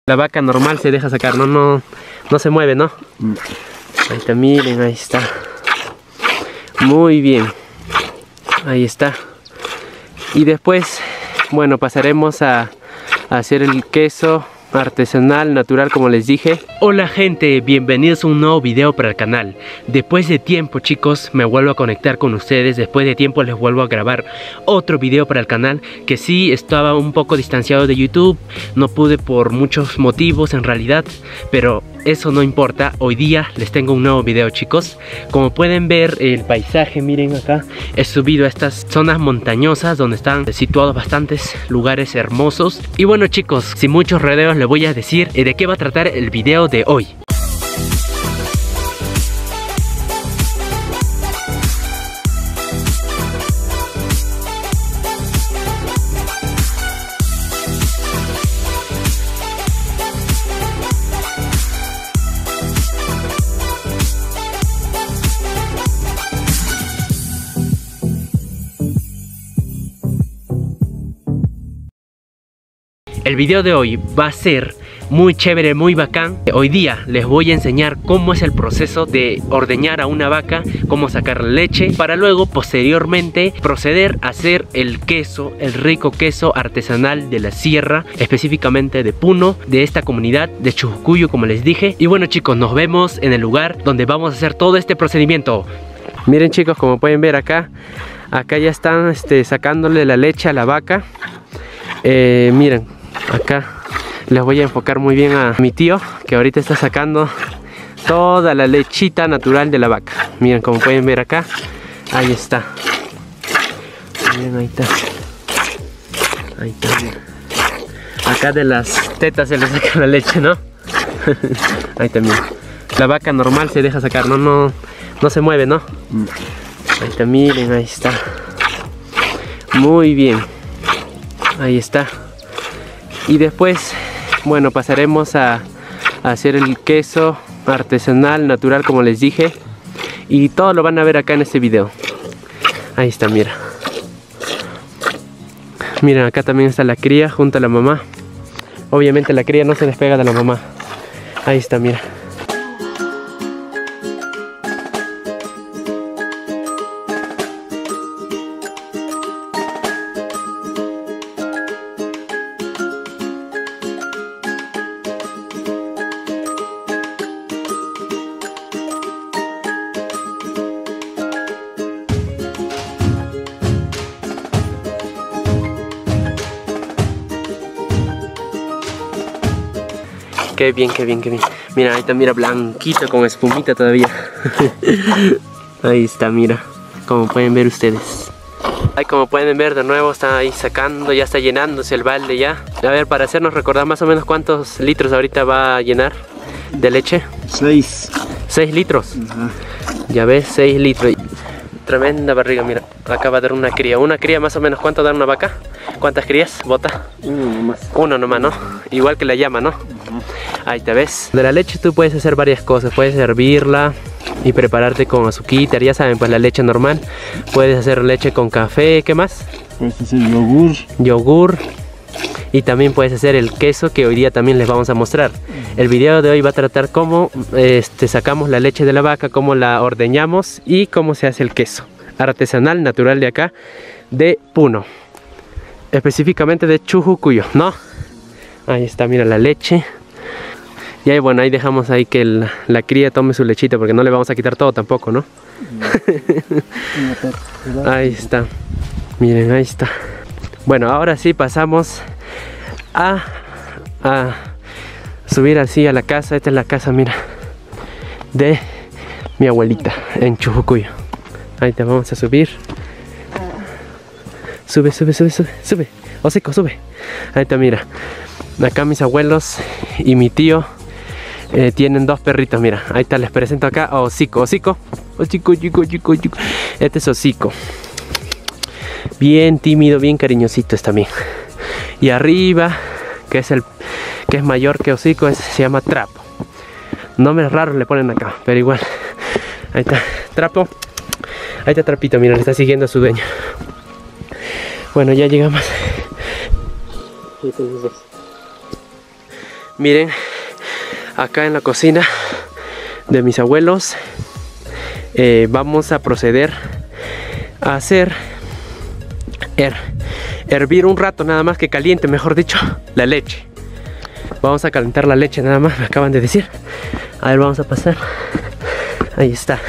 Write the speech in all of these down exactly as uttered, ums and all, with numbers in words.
La vaca normal se deja sacar, no, no, no se mueve, ¿no? Ahí está, miren, ahí está. Muy bien. Ahí está. Y después, bueno, pasaremos a, a hacer el queso artesanal, natural, como les dije. Hola gente, bienvenidos a un nuevo video para el canal. Después de tiempo, chicos, me vuelvo a conectar con ustedes. Después de tiempo les vuelvo a grabar otro video para el canal, que sí estaba un poco distanciado de YouTube. No pude por muchos motivos en realidad, pero eso no importa. Hoy día les tengo un nuevo video, chicos. Como pueden ver el paisaje, miren acá. He subido a estas zonas montañosas donde están situados bastantes lugares hermosos. Y bueno, chicos, sin muchos rodeos les voy a decir de qué va a tratar el video de hoy. El video de hoy va a ser muy chévere, muy bacán. Hoy día les voy a enseñar cómo es el proceso de ordeñar a una vaca, cómo sacar leche, para luego posteriormente proceder a hacer el queso, el rico queso artesanal de la sierra, específicamente de Puno, de esta comunidad de Chujucuyo, como les dije. Y bueno, chicos, nos vemos en el lugar donde vamos a hacer todo este procedimiento. Miren, chicos, como pueden ver acá, acá ya están este, sacándole la leche a la vaca. eh, Miren, acá les voy a enfocar muy bien a mi tío, que ahorita está sacando toda la lechita natural de la vaca. Miren, como pueden ver acá, ahí está. Miren, ahí está. Ahí está, miren. Acá de las tetas se le saca la leche, ¿no? Ahí también. La vaca normal se deja sacar, no, no, no se mueve, ¿no? Ahí está, miren, ahí está. Muy bien. Ahí está. Y después, bueno, pasaremos a, a hacer el queso artesanal, natural, como les dije. Y todo lo van a ver acá en este video. Ahí está, mira. Miren, acá también está la cría junto a la mamá. Obviamente la cría no se despega de la mamá. Ahí está, mira. Qué bien, qué bien, qué bien. Mira, ahí está, mira, blanquito con espumita todavía. Ahí está, mira. Como pueden ver ustedes. Ahí, como pueden ver, de nuevo está ahí sacando, ya está llenándose el balde ya. A ver, para hacernos recordar más o menos cuántos litros ahorita va a llenar de leche. Seis. Seis litros. Ajá. Ya ves, seis litros. Tremenda barriga, mira. Acá va a dar una cría. Una cría más o menos, ¿cuánto da una vaca? ¿Cuántas crías bota? Uno nomás. Uno nomás, ¿no? Igual que la llama, ¿no? Uh-huh. Ahí te ves. De la leche tú puedes hacer varias cosas. Puedes hervirla y prepararte con azuquita, ya saben, pues la leche normal. Puedes hacer leche con café, ¿qué más? Puedes hacer yogur. Yogur. Y también puedes hacer el queso, que hoy día también les vamos a mostrar. El video de hoy va a tratar cómo este, sacamos la leche de la vaca, cómo la ordeñamos y cómo se hace el queso artesanal, natural de acá, de Puno. Específicamente de Chujucuyo, ¿no? Ahí está, mira la leche. Y ahí, bueno, ahí dejamos ahí que la, la cría tome su lechita, porque no le vamos a quitar todo tampoco, ¿no? Ahí está. Miren, ahí está. Bueno, ahora sí pasamos a, a subir así a la casa. Esta es la casa, mira, de mi abuelita en Chujucuyo. Ahí te vamos a subir. Sube, sube, sube, sube, sube. Hocico, sube. Ahí está, mira. Acá mis abuelos y mi tío eh, tienen dos perritos, mira. Ahí está, les presento acá a Hocico. Hocico. Hocico, chico, chico, chico. Este es Hocico. Bien tímido, bien cariñosito es también. Y arriba, que es el que es mayor que Hocico, es, se llama Trapo. Nombres raros le ponen acá, pero igual. Ahí está, Trapo. Ahí está Trapito, mira, le está siguiendo a su dueño. Bueno, ya llegamos. Miren, acá en la cocina de mis abuelos eh, vamos a proceder a hacer her, hervir un rato, nada más que caliente, mejor dicho, la leche. Vamos a calentar la leche nada más, me acaban de decir. A ver, vamos a pasar. Ahí está.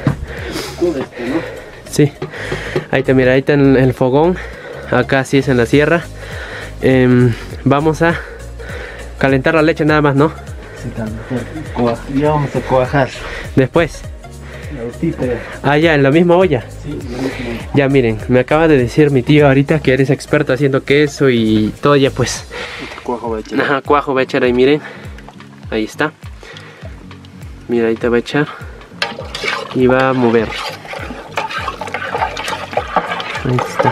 Sí, ahí está, mira, ahí está en el fogón. Acá sí es en la sierra. eh, Vamos a calentar la leche nada más, ¿no? Sí, ya vamos a cuajar. Después. Ah, ya, en la misma olla. Sí, ya, miren, me acaba de decir mi tío ahorita que eres experto haciendo queso y todo, ya pues. Cuajo va a echar. Ajá, cuajo va a echar ahí, miren. Ahí está. Mira, ahí te va a echar. Y va a mover. Ahí está.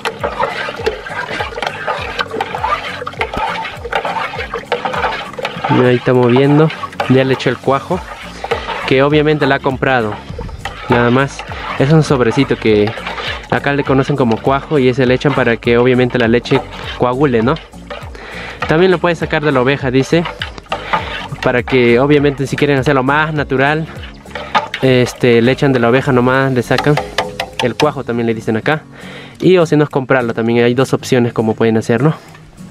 Mira, ahí está moviendo. Ya le echó el cuajo, que obviamente la ha comprado. Nada más. Es un sobrecito que acá le conocen como cuajo, y ese le echan para que obviamente la leche coagule, ¿no? También lo puedes sacar de la oveja, dice, para que obviamente si quieren hacerlo más natural, este, le echan de la oveja nomás, le sacan el cuajo, también le dicen acá. Y o si no es comprarlo, también hay dos opciones como pueden hacer, ¿no?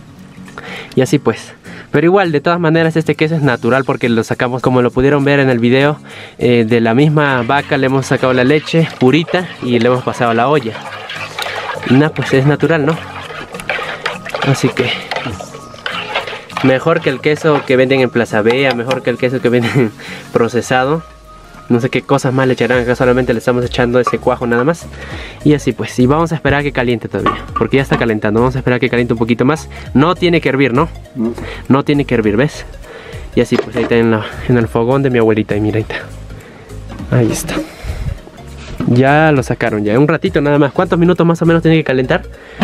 Y así pues. Pero igual, de todas maneras, este queso es natural porque lo sacamos, como lo pudieron ver en el video, eh, de la misma vaca le hemos sacado la leche purita y le hemos pasado a la olla. Y nada, pues es natural, ¿no? Así que mejor que el queso que venden en Plaza Vea, mejor que el queso que venden procesado. No sé qué cosas más le echarán, acá solamente le estamos echando ese cuajo nada más. Y así pues, y vamos a esperar a que caliente todavía, porque ya está calentando. Vamos a esperar a que caliente un poquito más. No tiene que hervir, ¿no? No, no tiene que hervir, ¿ves? Y así pues, ahí está en, la, en el fogón de mi abuelita, y mira, ahí está. Ahí está. Ya lo sacaron, ya un ratito nada más. ¿Cuántos minutos más o menos tiene que calentar?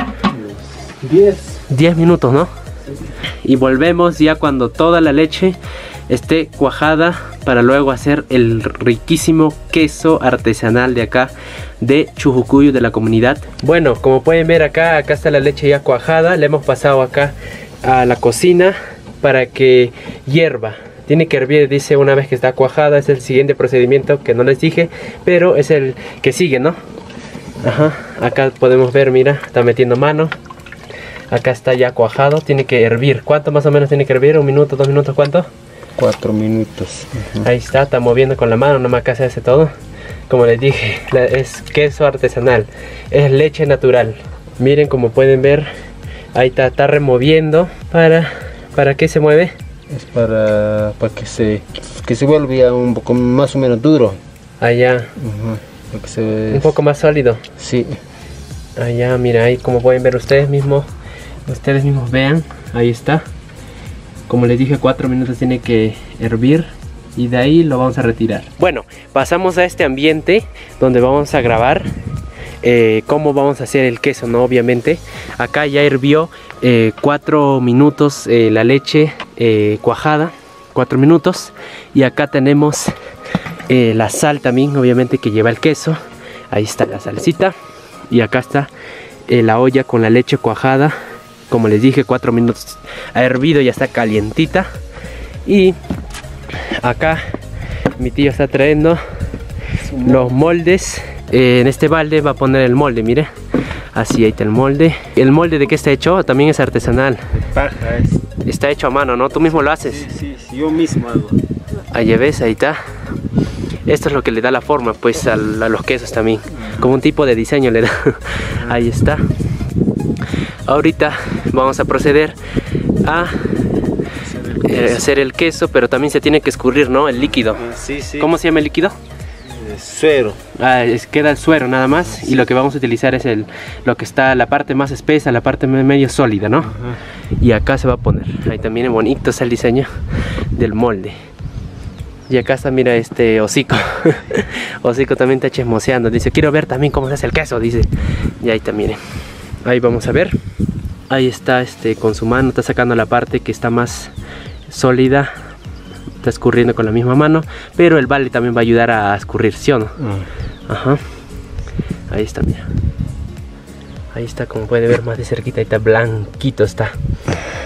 diez. diez minutos, ¿no? Y volvemos ya cuando toda la leche esté cuajada, para luego hacer el riquísimo queso artesanal de acá de Chujucuyo, de la comunidad. Bueno, como pueden ver acá, acá está la leche ya cuajada. Le hemos pasado acá a la cocina para que hierva. Tiene que hervir, dice, una vez que está cuajada. Es el siguiente procedimiento que no les dije, pero es el que sigue, ¿no? Ajá, acá podemos ver, mira, está metiendo mano. Acá está ya cuajado, tiene que hervir. ¿Cuánto más o menos tiene que hervir? ¿Un minuto, dos minutos, cuánto? Cuatro minutos. Uh-huh. Ahí está, está moviendo con la mano, nomás acá se hace todo. Como les dije, la, es queso artesanal, es leche natural. Miren, como pueden ver, ahí está, está removiendo. ¿Para, para qué se mueve? Es para, para que se que se vuelva un poco más o menos duro. Allá. Uh-huh. Para que se... Un poco más sólido. Sí. Allá, mira, ahí como pueden ver ustedes mismos, ustedes mismos vean, ahí está. Como les dije, cuatro minutos tiene que hervir y de ahí lo vamos a retirar. Bueno, pasamos a este ambiente donde vamos a grabar eh, cómo vamos a hacer el queso, ¿no? Obviamente, acá ya hirvió eh, cuatro minutos eh, la leche eh, cuajada, cuatro minutos. Y acá tenemos eh, la sal también, obviamente, que lleva el queso. Ahí está la salsita. Y acá está eh, la olla con la leche cuajada. Como les dije, cuatro minutos ha hervido, ya está calientita. Y acá mi tío está trayendo los moldes. eh, En este balde va a poner el molde, mire. Así, ahí está el molde. ¿El molde de qué está hecho? También es artesanal. Paja es. Está hecho a mano, ¿no? ¿Tú mismo lo haces? Sí, sí, sí, yo mismo hago. Ahí ves, ahí está. Esto es lo que le da la forma, pues, a, a los quesos también. Como un tipo de diseño le da. Ahí está. Ahorita vamos a proceder a eh, hacer el queso, pero también se tiene que escurrir, ¿no? El líquido. Sí, sí. ¿Cómo se llama el líquido? Eh, suero. Ah, es, queda el suero nada más. Y lo que vamos a utilizar es el, lo que está la parte más espesa, la parte medio sólida, ¿no? Uh-huh. Y acá se va a poner. Ahí también es bonito, es el diseño del molde. Y acá está, mira, este hocico. Hocico también está chismoseando. Dice, quiero ver también cómo se hace el queso, dice. Y ahí está, miren. Ahí vamos a ver. Ahí está, este, con su mano está sacando la parte que está más sólida. Está escurriendo con la misma mano. Pero el balde también va a ayudar a escurrir, ¿sí o no? Mm. Ajá. Ahí está, mira. Ahí está, como puede ver más de cerquita. Ahí está, blanquito está.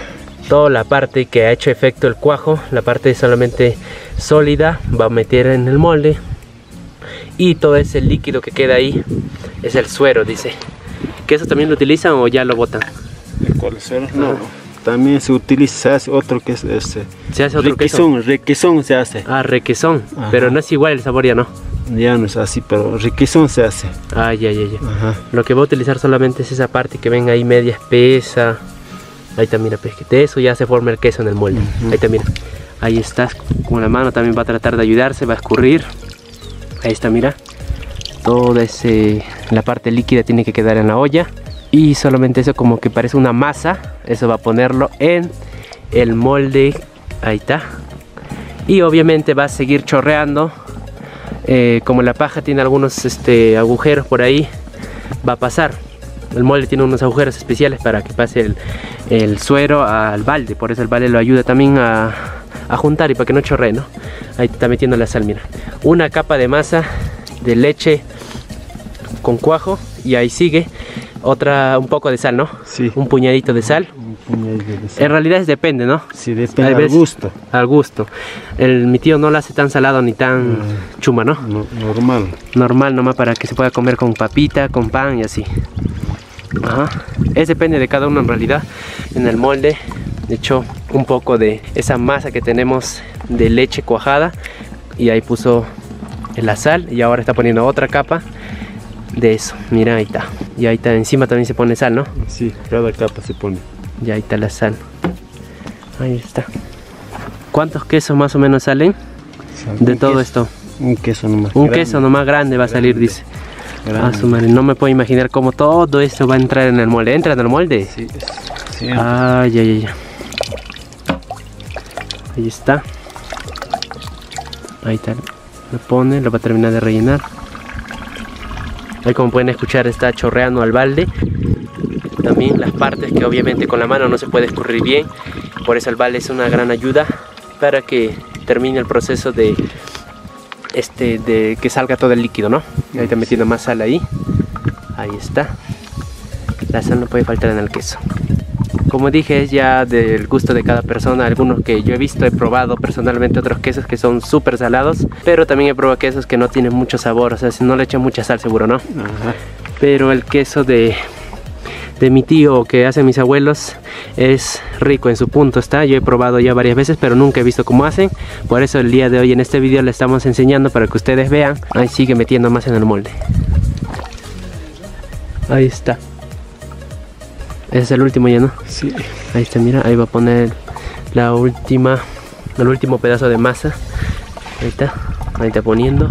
toda la parte que ha hecho efecto el cuajo, la parte solamente sólida, va a meter en el molde. Y todo ese líquido que queda ahí es el suero, dice. ¿Que eso también lo utilizan o ya lo botan? ¿Cuál suero? No, también se utiliza otro que es este. ¿Se hace otro requesón, queso? requesón se hace. Ah, requesón. Ajá. Pero no es igual el sabor, ya no. Ya no es así, pero requesón se hace. Ah, ya, ya, ya. Ajá. Lo que voy a utilizar solamente es esa parte que ven ahí media espesa. Ahí está, mira, pues, de eso ya se forma el queso en el molde. Uh-huh. Ahí está, mira. Ahí está, con la mano también va a tratar de ayudarse, va a escurrir. Ahí está, mira. Toda ese, la parte líquida tiene que quedar en la olla. Y solamente eso como que parece una masa. Eso va a ponerlo en el molde. Ahí está. Y obviamente va a seguir chorreando. Eh, como la paja tiene algunos este, agujeros por ahí, va a pasar. El molde tiene unos agujeros especiales para que pase el, el suero al balde. Por eso el balde lo ayuda también a, a juntar y para que no chorree, ¿no? Ahí está metiendo la sal, mira. Una capa de masa de leche con cuajo y ahí sigue otra, un poco de sal, ¿no? Sí. Un puñadito de sal. Un puñadito de sal. En realidad es depende, ¿no? Sí, depende al gusto. Al gusto. El, mi tío no lo hace tan salado ni tan mm. chuma, ¿no? No, normal. Normal nomás para que se pueda comer con papita, con pan y así. Ajá. Es depende de cada uno en realidad. En el molde he hecho un poco de esa masa que tenemos de leche cuajada y ahí puso la sal y ahora está poniendo otra capa de eso. Mira, ahí está. Y ahí está, encima también se pone sal, ¿no? Sí, cada capa se pone. Y ahí está la sal. Ahí está. ¿Cuántos quesos más o menos salen de todo queso, esto? Un queso nomás Un grande. queso nomás grande va a salir, Grande. dice. Ah, su madre, no me puedo imaginar cómo todo esto va a entrar en el molde. ¿Entra en el molde? Sí, sí. Ah, ya, ya, ya. Ahí está. Ahí está. Lo pone, lo va a terminar de rellenar. Ahí, como pueden escuchar, está chorreando al balde. También las partes que obviamente con la mano no se puede escurrir bien. Por eso el balde es una gran ayuda para que termine el proceso de este de que salga todo el líquido, ¿no? Ahí está metiendo más sal ahí. Ahí está. La sal no puede faltar en el queso. Como dije, es ya del gusto de cada persona. Algunos que yo he visto, he probado personalmente otros quesos que son súper salados, pero también he probado quesos que no tienen mucho sabor, o sea, si no le echan mucha sal seguro, ¿no? Ajá. Pero el queso de, de mi tío que hacen mis abuelos es rico en su punto, está. Yo he probado ya varias veces, pero nunca he visto cómo hacen. Por eso el día de hoy en este video le estamos enseñando para que ustedes vean. Ahí sigue metiendo más en el molde. Ahí está. Ese es el último ya, ¿no? Sí. Ahí está, mira, ahí va a poner la última, el último pedazo de masa. Ahí está, ahí está poniendo.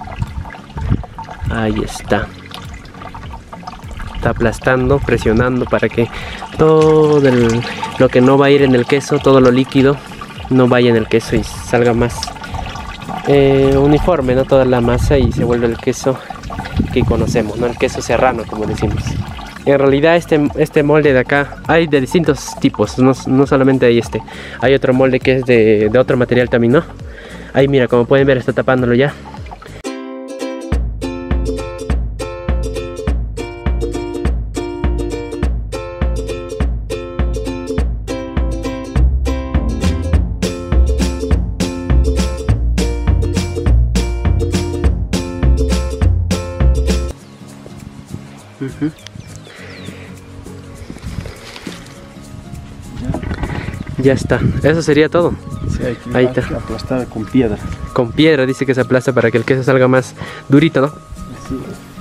Ahí está. Está aplastando, presionando para que todo el, lo que no va a ir en el queso, todo lo líquido, no vaya en el queso y salga más eh, uniforme, ¿no? Toda la masa y se vuelve el queso que conocemos, ¿no? El queso serrano, como decimos. En realidad este, este molde de acá hay de distintos tipos, no, no solamente hay este. Hay otro molde que es de, de otro material también, ¿no? Ahí mira, como pueden ver está tapándolo ya. Uh-huh. Ya está, eso sería todo. Sí, hay que ahí está. Aplastada con piedra. Con piedra dice que se aplasta para que el queso salga más durito, ¿no? Sí.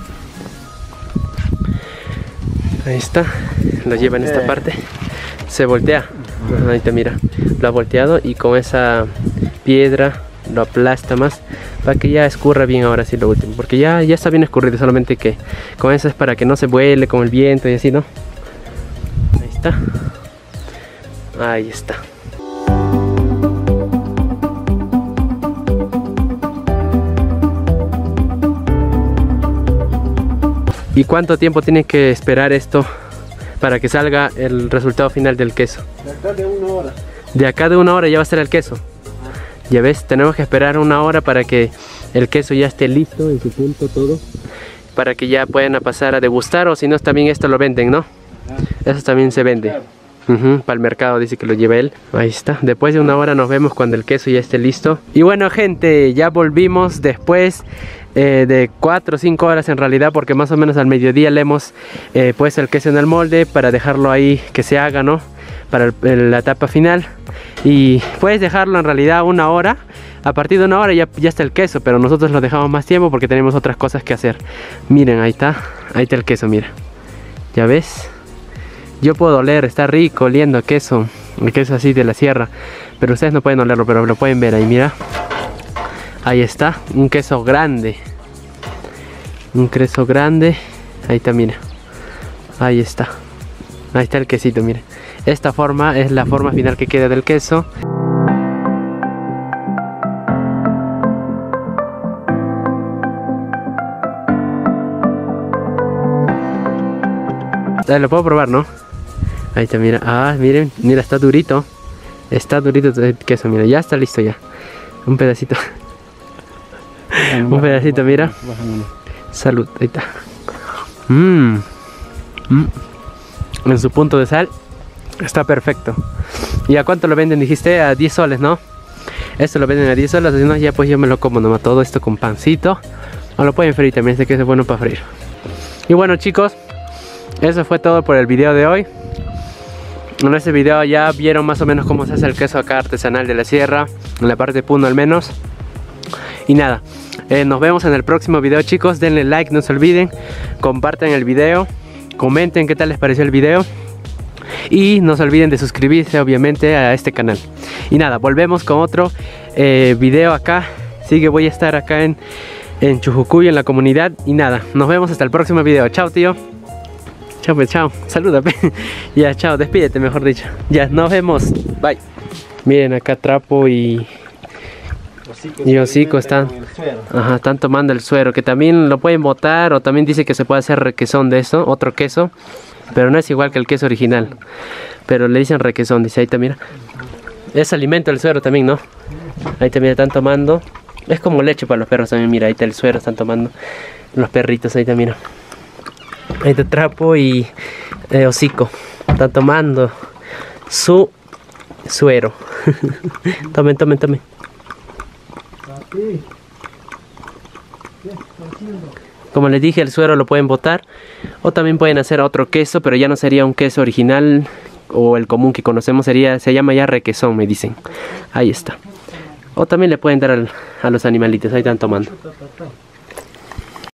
Ahí está, lo lleva en esta parte. Se voltea. Ahí te mira, lo ha volteado y con esa piedra lo aplasta más para que ya escurra bien ahora sí lo último. Porque ya, ya está bien escurrido, solamente que con eso es para que no se vuele con el viento y así, ¿no? Ahí está. Ahí está. ¿Y cuánto tiempo tiene que esperar esto para que salga el resultado final del queso? De acá de una hora. De acá de una hora ya va a estar el queso. Ya ves, tenemos que esperar una hora para que el queso ya esté listo en su punto todo, para que ya puedan pasar a degustar, o si no también esto lo venden, ¿no? Eso también se vende. Uh-huh, para el mercado dice que lo lleva él. Ahí está. Después de una hora nos vemos cuando el queso ya esté listo. Y bueno, gente, ya volvimos después eh, de cuatro o cinco horas en realidad, porque más o menos al mediodía le hemos eh, puesto el queso en el molde para dejarlo ahí que se haga, ¿no? Para el, el, la etapa final. Y puedes dejarlo en realidad una hora. A partir de una hora ya, ya está el queso, pero nosotros lo dejamos más tiempo porque tenemos otras cosas que hacer. Miren, ahí está. Ahí está el queso, mira. ¿Ya ves? Yo puedo oler, está rico oliendo queso. El queso así de la sierra. Pero ustedes no pueden olerlo, pero lo pueden ver ahí, mira. Ahí está, un queso grande. Un queso grande. Ahí está, mira. Ahí está. Ahí está el quesito, mire. Esta forma es la forma final que queda del queso. Ah, lo puedo probar, ¿no? Ahí está, mira. Ah, miren, mira, está durito. Está durito el queso, mira, ya está listo ya. Un pedacito. Un pedacito, mira. Salud, ahí está. Mmm. Mm. En su punto de sal. Está perfecto. ¿Y a cuánto lo venden? Dijiste a diez soles, ¿no? Esto lo venden a diez soles, así no, ya pues yo me lo como nomás todo esto con pancito. O lo pueden freír también, sé que es bueno para freír. Y bueno, chicos, eso fue todo por el video de hoy. En este video ya vieron más o menos cómo se hace el queso acá artesanal de la sierra, en la parte de Puno al menos. Y nada, eh, nos vemos en el próximo video, chicos. Denle like, no se olviden. Compartan el video. Comenten qué tal les pareció el video. Y no se olviden de suscribirse obviamente a este canal. Y nada, volvemos con otro eh, video acá. Sí que voy a estar acá en, en Chujucuy, en la comunidad. Y nada, nos vemos hasta el próximo video. Chao, tío. Chao, pues, chao. Salúdame. Ya, chao, despídete, mejor dicho. Ya, nos vemos. Bye. Miren, acá Trapo y... y Hocico están, ajá, están tomando el suero, que también lo pueden botar, o también dice que se puede hacer requesón de eso, otro queso, pero no es igual que el queso original, pero le dicen requesón, dice, ahí está, mira. Es alimento el suero también, ¿no? Ahí también están tomando, es como leche para los perros también, mira, ahí está el suero, están tomando los perritos, ahí está, mira. Ahí está Trapo y eh, Hocico, están tomando su suero. Tomen, tomen, tomen. Como les dije, el suero lo pueden botar o también pueden hacer otro queso, pero ya no sería un queso original o el común que conocemos, sería, se llama ya requesón, me dicen. Ahí está. O también le pueden dar al, a los animalitos, ahí están tomando.